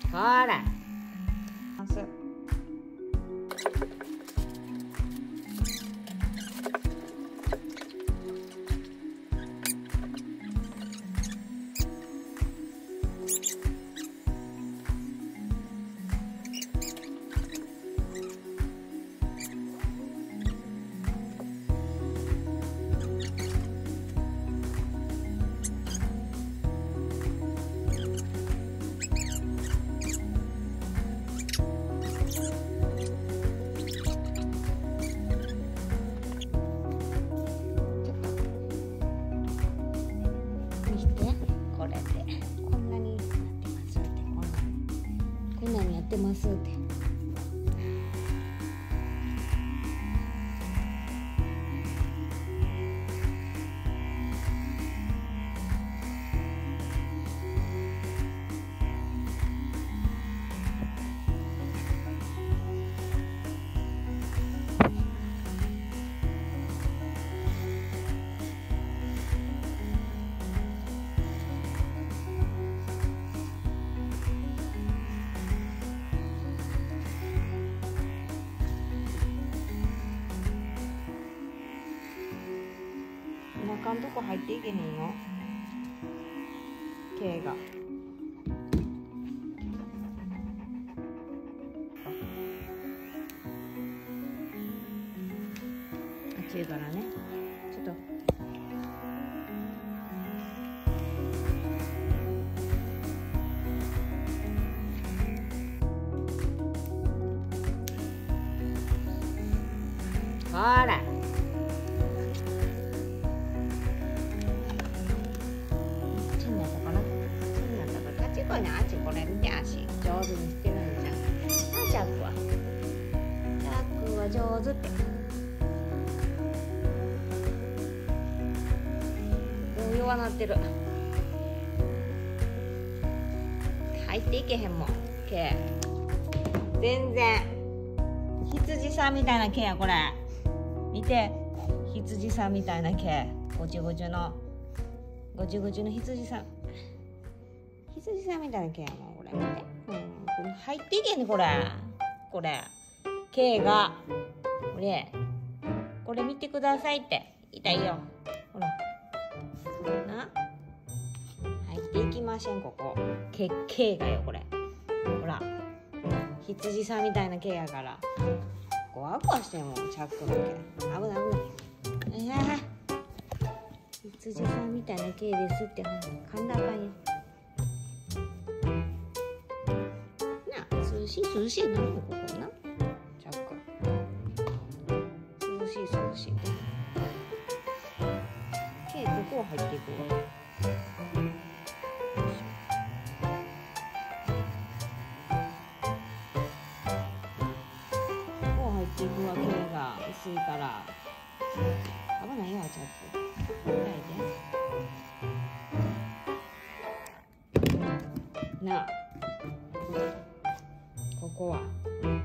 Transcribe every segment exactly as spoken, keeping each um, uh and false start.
ほら。やってますって。中んとこ入っていけへんよ、毛が。熱いからね、ちょっと。ほら。これね、あっちこれ見て、足上手にしてるんじゃん。あ、ジャックはジャックは上手って。もう弱なってる。入っていけへんもん、毛。全然羊さんみたいな毛や。これ見て、羊さんみたいな毛。ごちゅごちゅのごちゅごちゅの羊さん。羊さんみたいな毛やもん、これ見て。うん、これ入っていけんね、これ。これ毛が、これこれ見てくださいって。痛いよ、ほらな。入っていきません、ここ。毛毛がよ、これ。ほら羊さんみたいな毛やから。ゴワゴワしてんもん、チャックの毛。危ない危ない。いや、羊さんみたいな毛ですって。ほら噛んだらあかんよ。涼しい涼しいな、ここな。チャック。涼しい涼しい。毛ここ入っていくわ。ここ入っていくわ、毛が薄いから。危ないよ、チャック。痛いで。なあ。ここはね、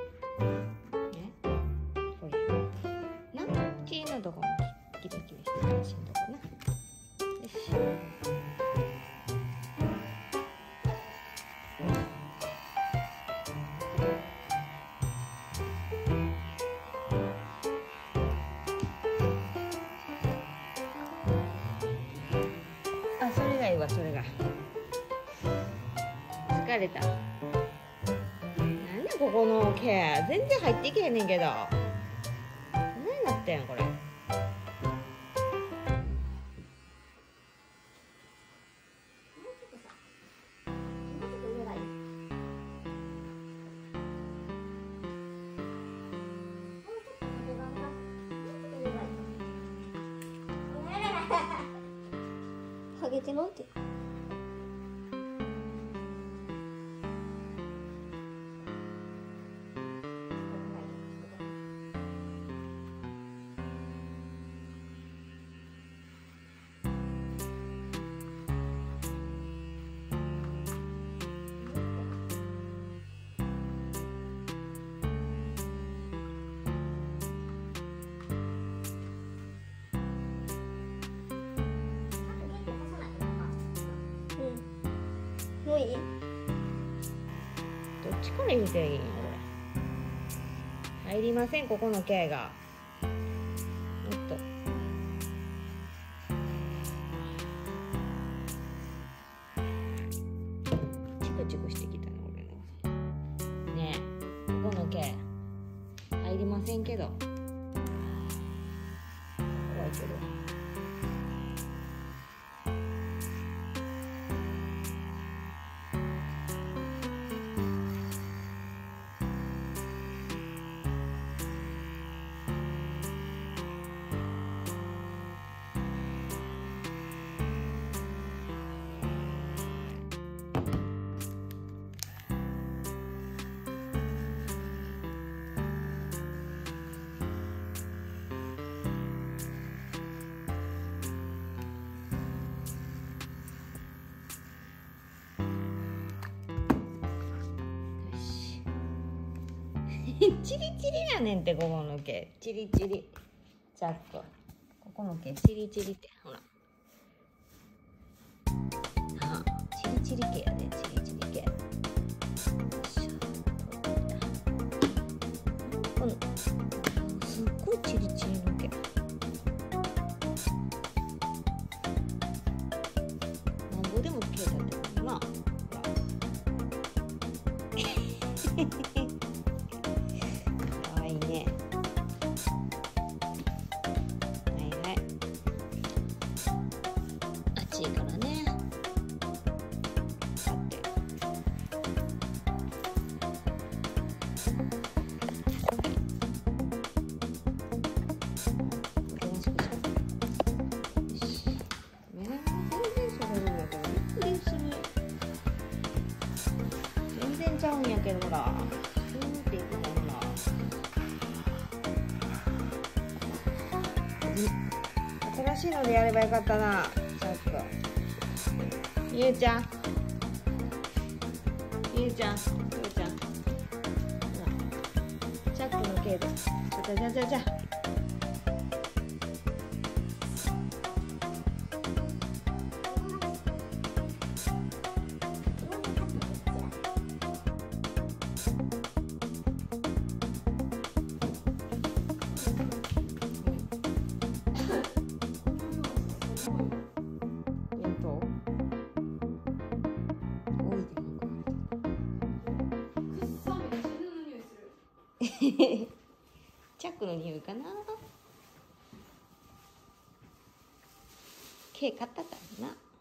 これな、毛のとこもキレキレしてるしんどくな。よし。あ、それがいいわ、それが。疲れた。ここの毛全然入っていけへんねんけど。何なってんこれ。ハゲてのって。もういい？ 力入れていいんやこれ。入りません、ここの毛が。おっと。チクチクしてきたね、俺の。ねえ、ここの毛。入りませんけど。怖いけど。チリチリやねんって、ここの毛チリチリ。チャック、ここの毛チリチリって、ほら。あ、チリチリ毛やね、チリチリ毛。よいしょ。このすっごいチリチリの毛。なんぼでも毛立ってるな。ほら。かわいいね。はいはい。暑いからね。買って。おとなしくしよう。よし。目が全然それるんやけど、びっくりする。全然ちゃうんやけど、ほら。スーっていくの、ほら。新しいのでやればよかったな、チャック。ゆうちゃん、ゆうちゃん、ゆうちゃん、ほら、チャックの毛で、じゃじゃじゃじゃ。チャックの匂いかな。毛買ったからな。